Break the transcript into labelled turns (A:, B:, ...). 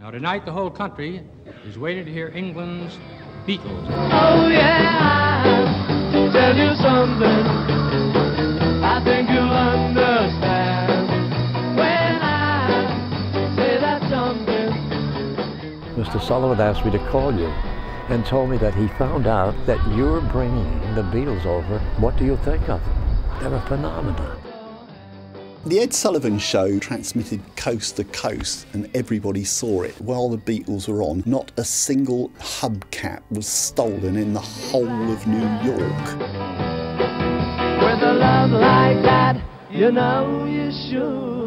A: Now tonight the whole country is waiting to hear England's Beatles.
B: Oh yeah, I'll tell you something. I think you'll understand when I say that something.
C: Mr. Sullivan asked me to call you and told me that he found out that you're bringing the Beatles over. What do you think of them? They're a phenomenon.
D: The Ed Sullivan Show transmitted coast to coast and everybody saw it. While the Beatles were on, not a single hubcap was stolen in the whole of New York.
B: With a love like that, you know you should.